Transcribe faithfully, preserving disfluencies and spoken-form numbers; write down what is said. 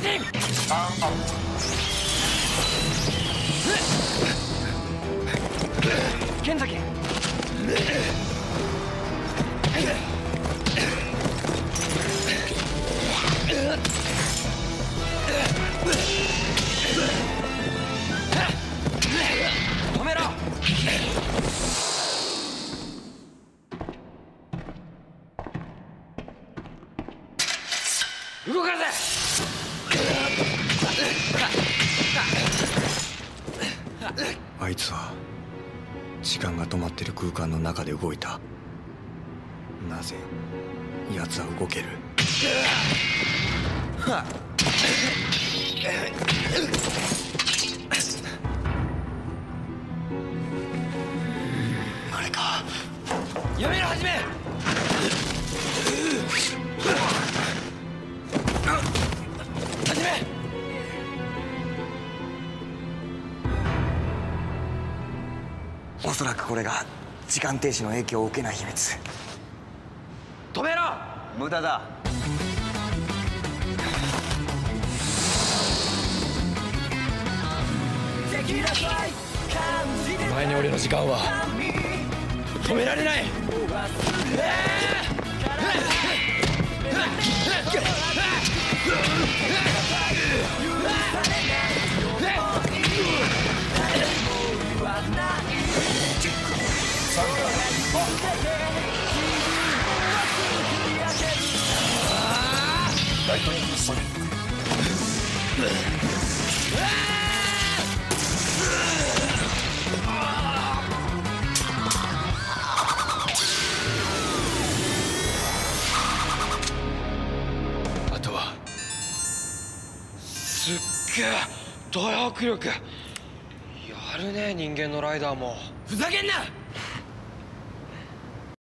進。剣崎。止めろ。動かせ。 あいつは時間が止まってる空間の中で動いた。なぜ奴は動ける？あれか。 やめろ、はじめ。はじめ。 おそらくこれが時間停止の影響を受けない秘密。 止めろ。 無駄だ。 お前に俺の時間は止められない。あとはすっげえ大迫力。やるね、人間のライダーも。ふざけんな。